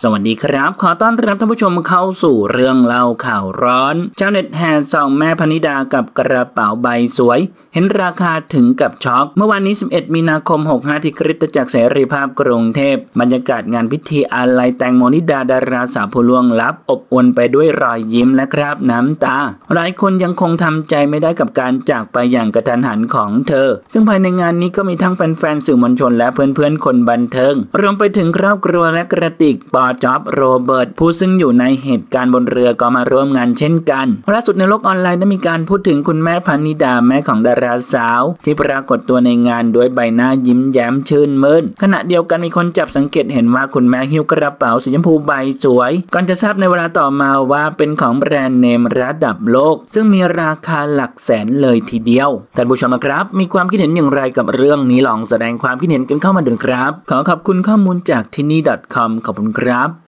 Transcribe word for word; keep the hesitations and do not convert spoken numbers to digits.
วัสดีครับขอต้อนรับท่านผู้ชมเข้าสู่เรื่องเล่าข่าวร้อนชาวเน็ตแห่ส่องแม่พนิดากับกระเป๋าใบสวยเห็นราคาถึงกับช็อกเมื่อวานนี้สิบเอ็ดมีนาคมหกห้าที่คริสตจักรเสรีภาพกรุงเทพบรรยากาศงานพิธีอาลัยแตงโมนิดาดาราสาวผู้ล่วงลับอบอวลไปด้วยรอยยิ้มและคราบน้ำตาหลายคนยังคงทำใจไม่ได้กับการจากไปอย่างกระทันหันของเธอซึ่งภายในงานนี้ก็มีทั้งแฟนๆสื่อมวลชนและเพื่อนๆคนบันเทิงรวมไปถึงครอบครัวและกระติกปอจ๊อบโรเบิร์ตผู้ซึ่งอยู่ในเหตุการณ์บนเรือก็มาร่วมงานเช่นกันล่าสุดในโลกออนไลน์ได้มีการพูดถึงคุณแม่พนิดาแม่ของดาราสาวที่ปรากฏตัวในงานด้วยใบหน้ายิ้มแย้มชื่นมื่นขณะเดียวกันมีคนจับสังเกตเห็นว่าคุณแม่หิ้วกระเป๋าสีชมพูใบสวยก่อนจะทราบในเวลาต่อมาว่าเป็นของแบรนด์เนมระดับโลกซึ่งมีราคาหลักแสนเลยทีเดียวท่านผู้ชมครับมีความคิดเห็นอย่างไรกับเรื่องนี้ลองแสดงความคิดเห็นกันเข้ามาดูครับขอขอบคุณข้อมูลจากที่นี่ .com ขอบคุณครับ